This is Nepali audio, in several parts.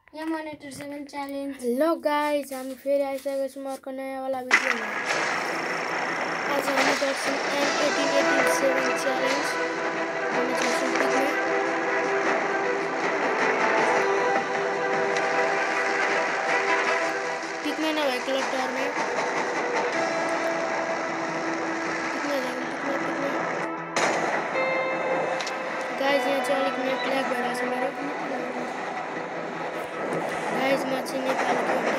यहाँ मॉनिटर 7 चैलेंज। हेलो गाइस, हम फिर आइसकेको छौं अर्को नयाँ वाला भिडियोमा। आज हामी गर्छौं M1887 चैलेंज। हामी जान्छौं पिकमा। पिकमा नभए क्लटरमा। पिकमा जाऊँ पिकमा। गाइस यहाँ चाहिँ अलिक नेट ल्याग भइरहेछ मेरो। गाइस म चाहिँ नेपालको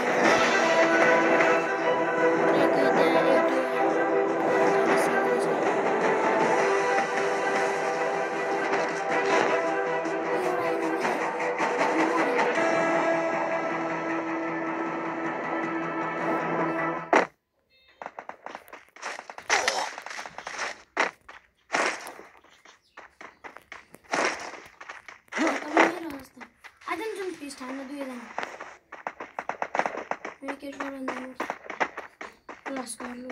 ठान्नु दुईजना विकेट गराउनु प्लस गर्नु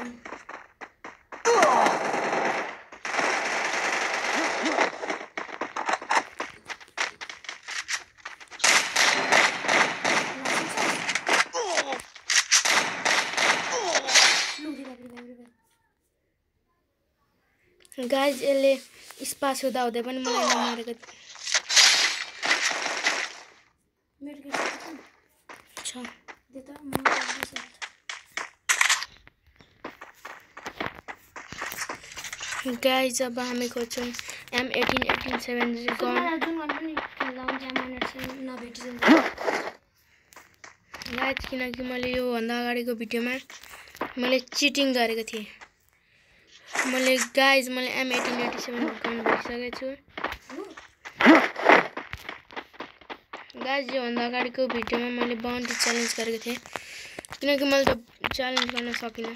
गाइस यसले स्पास हुँदा हुँदै पनि मलाई नमारेको छ। गाइस अब हामी खोज्छौं M1887 गाइस किनकि मैले यो भन्दा अगाडिको भिडियोमा मैले चिटिङ गरेको थिएँ। मैले M1887 गन भइसकेको छु। गाइस यो भन्दा अगाडिको भिडियोमा मैले बाउन्ड्री च्यालेन्ज गरेको थिएँ किनकि मैले त च्यालेन्ज गर्न सकिनँ।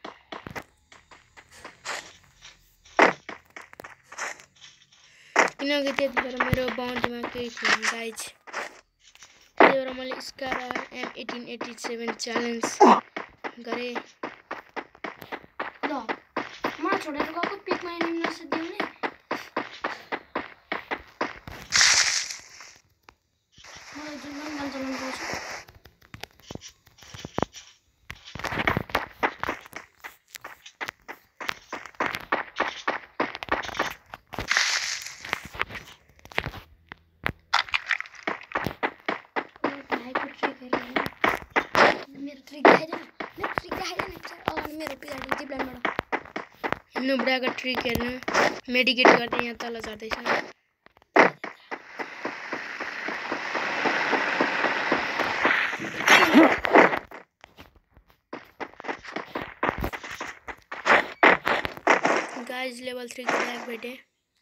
किनकि त्यतिखेर मेरो बाउन्ड्रीमा केही थिएन गाइस। त्यही भएर मैले स्कार M1887 च्यालेन्ज गरेँ। ल म छोडेर गएको पिकमा निम्न सदिउने मलाई जुन गन चलाउनु पर्छ। नुब्राको ट्रिक हेर्नु मेडिकेट गर्दै यहाँ तल झर्दैछ। गाइस लेभल 3 को ब्याग भेटे।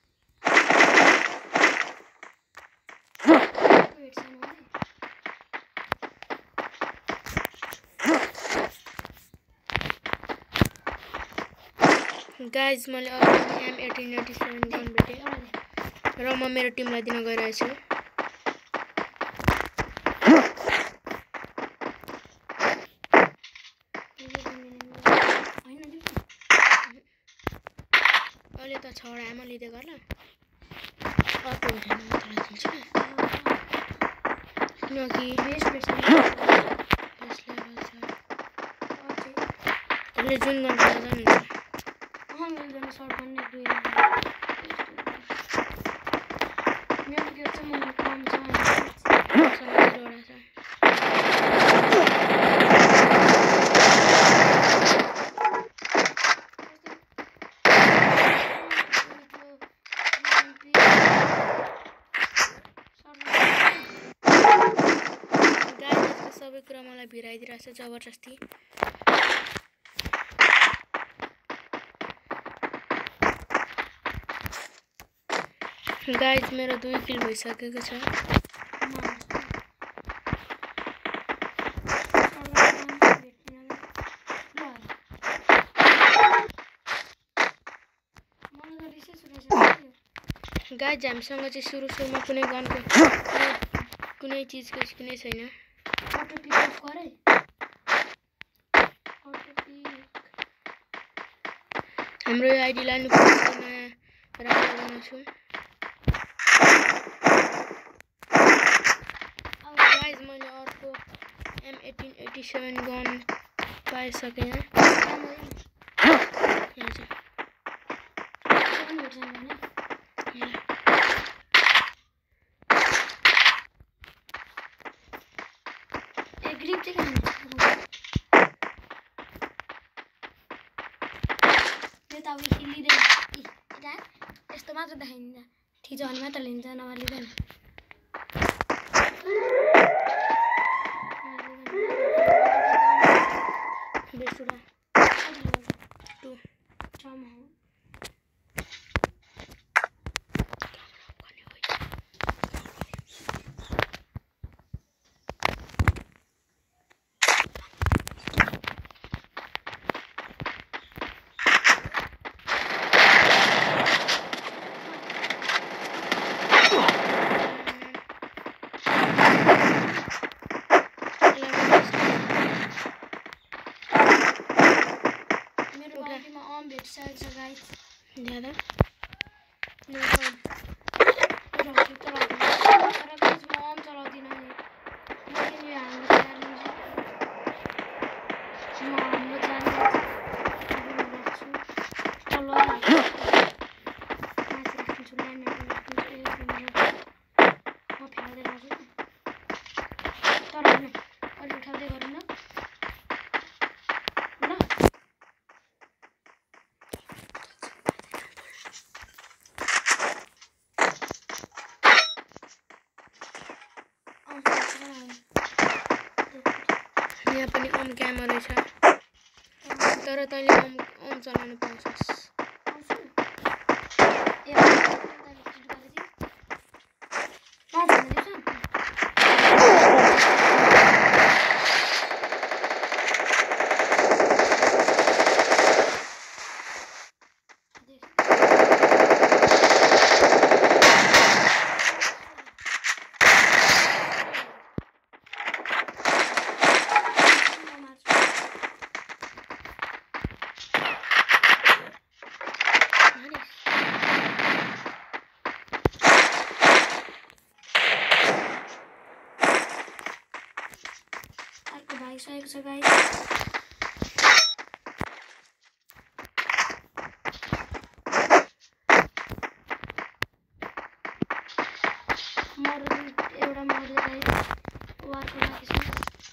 गाइस मैले M1887 गन भेटे र म मेरो टिमलाई दिन गइरहेको छु। अहिले त 6 वटा एमो लिँदै गर ल। अर्को उठाउनु तँलाई दिन्छु किनकि अहिले जुन गन जानुहुन्छ शॉट करने दो मैं तो कहता हूँ मैं काम सबै कुरा मलाई भिराइदिरहेछ जबरजस्ती। गाइस मेरो 2 किल भइसकेको छ। गाइस हामीसँग चाहिँ सुरुमा कुनै गनको कुनै चीजको स्किनै छैन। हाम्रो आइडी लानु पर्छ नयाँ राम्रो बनाउँछु। गाइस मैले 87 गन पाइसकेँ यहाँ हजुर ग्रिप चाहिँ कहाँ यो त अब हिलिँदैन यता यस्तो मात्र देखाइन्छ ठिक छ भने मात्र लिन्छ नभए लिँदैन बेसुरा 2 ज्यादा यहाँ पनि ओम क्यामेरा छ तर तैँले ओम चलाउनु पाउँछस् So guys, एउटा मोडले गाइस वारको लागि छ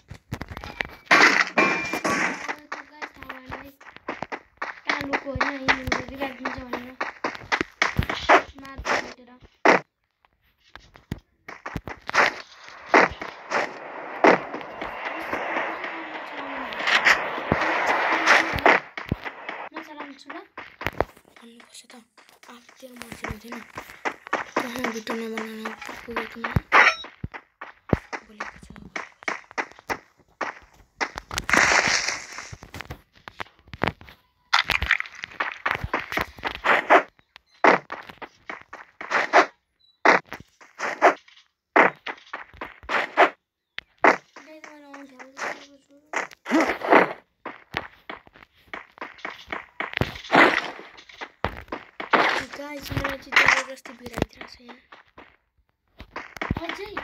गाइस थाहा कहाँ लुको होइन यिनीहरूले रिभाइभ दिन्छ भनेर मार्छ भेटेर भन्नुपर्छ त आफूतिर मान्छे हुँदैन कहाँ भिडियो नबनाउन पुगेको बोलेको छ गाइस मेरा चाहिँ जबरजस्ती भिराइदिरहेको छ यहाँ अझै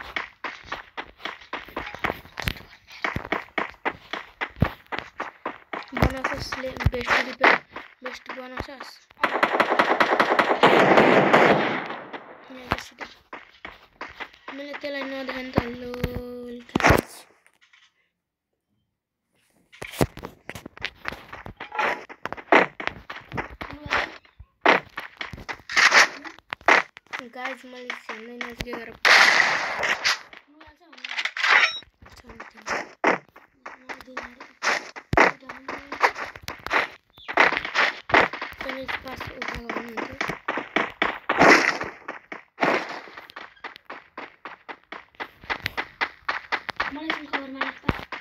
बनाउँछस् बेस्ट बनाउँछस् यहाँ सिधा मैले त्यसलाई नदेखाएँ त लोल गाइस मैले छ्यान्दै नजिकै गएर पास उठाएको हुनुहुन्थ्यो मलाई चाहिँ खबरमा लाग्छ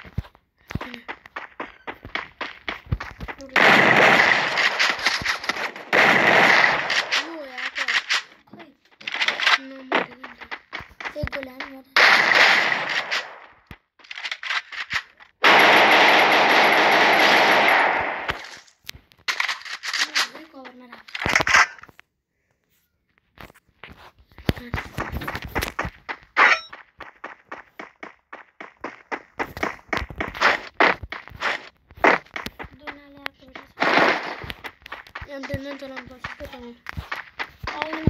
एक गोला है मेरा कवर में रख M10 चलाउनु पर्छ के त आउँदैन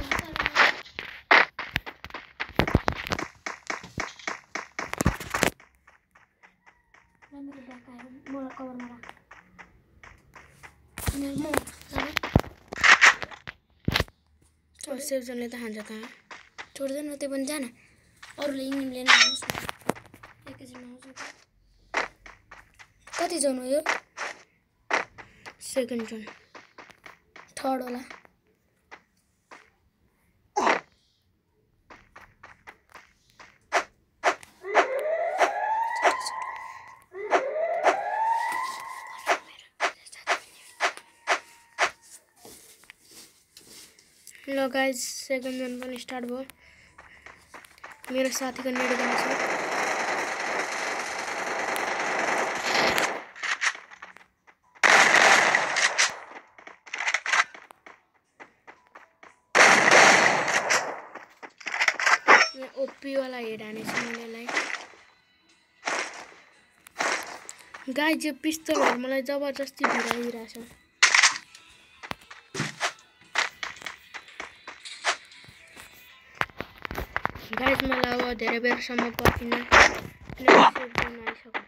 राम्रो देखायो मलाई कभरमा राख सेब्जनले त हान्छ त छोड्दैन त्यो पनि जान अरूले इङ्ग्लिम लिन आउनुहोस् न एकैछिनमा आउँछु कति जोन हो यो सेकेन्ड जोन थर्ड होला ल गाइज सेकेन्ड जोन पनि स्टार्ट भयो मेरो साथीको नेट गएको छ ओपी वाला हेड हानेछ मलाई गाइज यो पिस्तलहरु मलाई जबरजस्ती भिराइरहेछ गाइज मलाई अब धेरै बेरसम्म पर्खिन आइसक्यो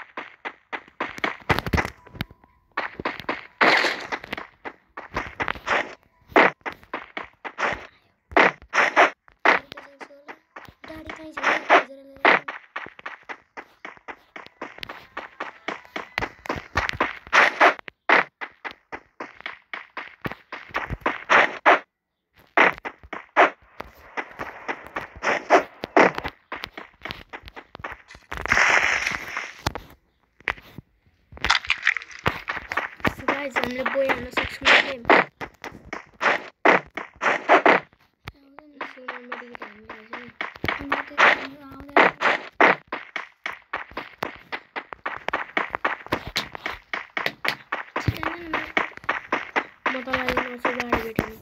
गाडी कहीँ छ गाइज हामीले बोय हान्न सक्छौँ गेम म तँलाई नसो गाडी भेटेन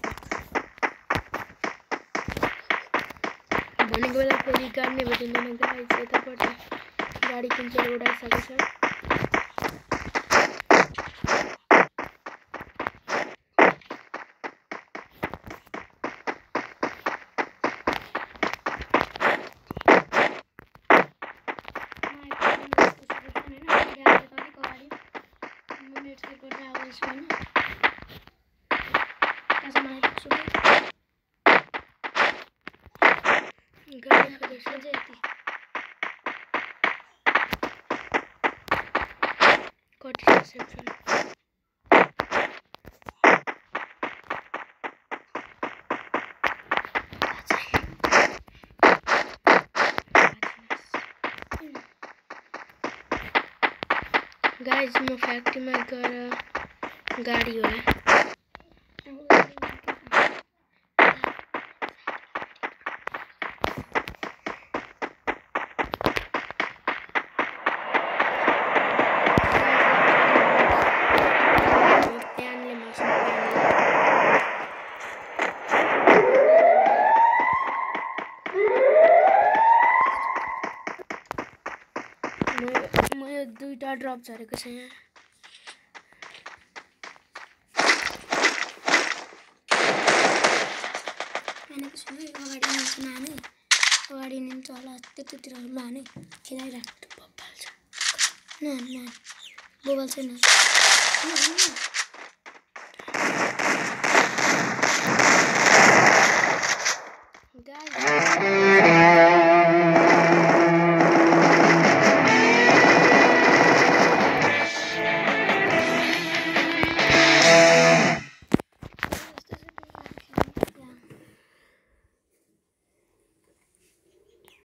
भनेको बेला फेरि गाडी नै भेटिँदैन गाइज यतापट्टि गाडी किन्छेर उडाइसकेको छ गाइज म फ्याक्ट्रीमा गएर गाडी होला म यो दुईटा ड्रप झरेको छ यहाँ अगाडि निन्छ होला त्यतातिर लाने खेलाइराख्नु बब्बाल छ न बोबल छैन